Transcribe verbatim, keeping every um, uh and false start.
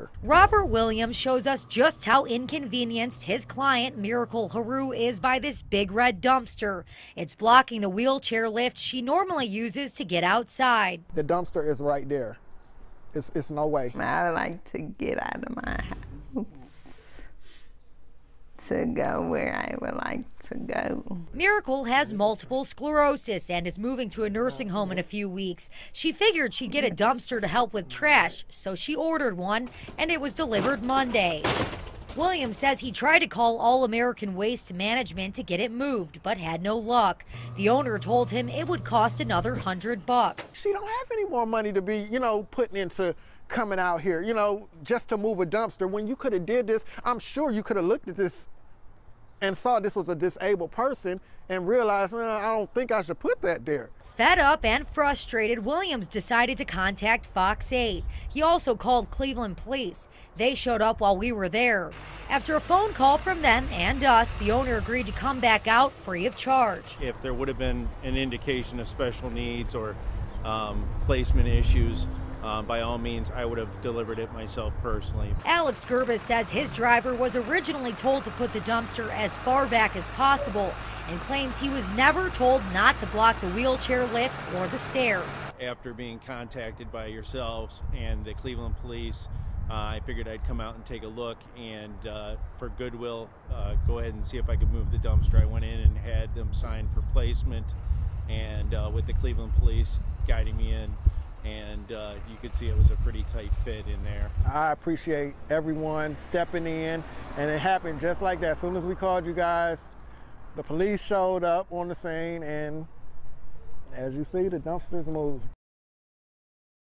dumpster. Robert Williams shows us just how inconvenienced his client, Miracle Haru, is by this big red dumpster. It's blocking the wheelchair lift she normally uses to get outside. The dumpster is right there. It's, it's no way. I would like to get out of my house to go where I would like to go. Miracle has multiple sclerosis and is moving to a nursing home in a few weeks. She figured she'd get a dumpster to help with trash, so she ordered one, and it was delivered Monday. Williams says he tried to call All American Waste Management to get it moved, but had no luck. The owner told him it would cost another hundred bucks. She don't have any more money to be, you know, putting into coming out here, you know, just to move a dumpster. When you could have did this, I'm sure you could have looked at this and saw this was a disabled person and realized, uh, I don't think I should put that there. Fed up and frustrated, Williams decided to contact Fox eight. He also called Cleveland Police. They showed up while we were there. After a phone call from them and us, the owner agreed to come back out free of charge. If there would have been an indication of special needs or um, placement issues, Uh, by all means, I would have delivered it myself personally. Alex Gerbis says his driver was originally told to put the dumpster as far back as possible and claims he was never told not to block the wheelchair lift or the stairs. After being contacted by yourselves and the Cleveland Police, uh, I figured I'd come out and take a look and uh, for goodwill, uh, go ahead and see if I could move the dumpster. I went in and had them sign for placement, and uh, with the Cleveland Police guiding me in, and uh, you could see it was a pretty tight fit in there. I appreciate everyone stepping in, and it happened just like that. As soon as we called you guys, the police showed up on the scene, and as you see, the dumpsters moved.